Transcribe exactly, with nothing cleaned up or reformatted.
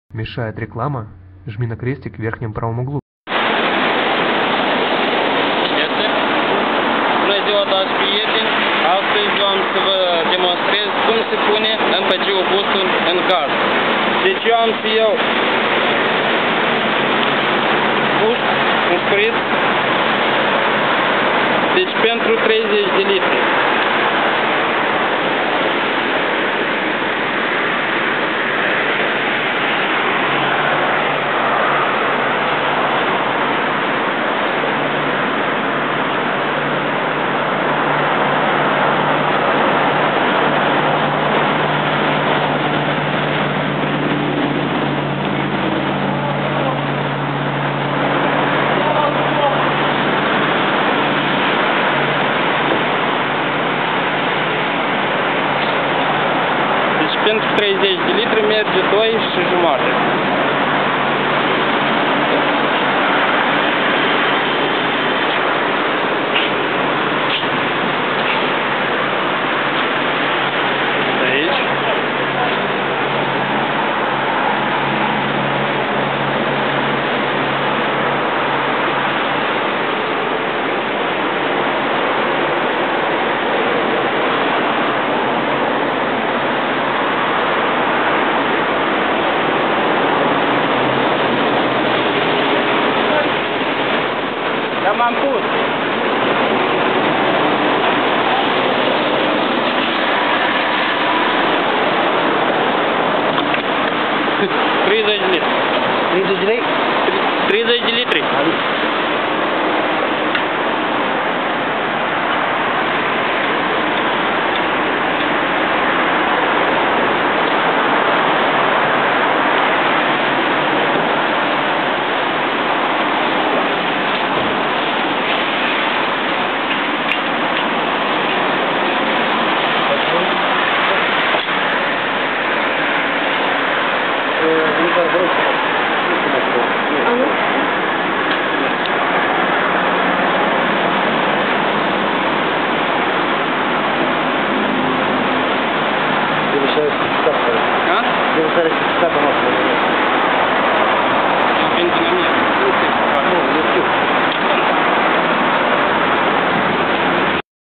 Мешает реклама? Жми на крестик в верхнем правом углу. Bună ziua, dragi prieteni! Astăzi eu am să vă demonstrez cum se pune N P G-ul bustul în gaz. Deci eu am să iau bus, un sprit, deci pentru treizeci de litri. Pentru treizeci de litri merge doi și jumătate. Aici. M-am pus. treizeci de litri. treizeci de lei? treizeci de litri.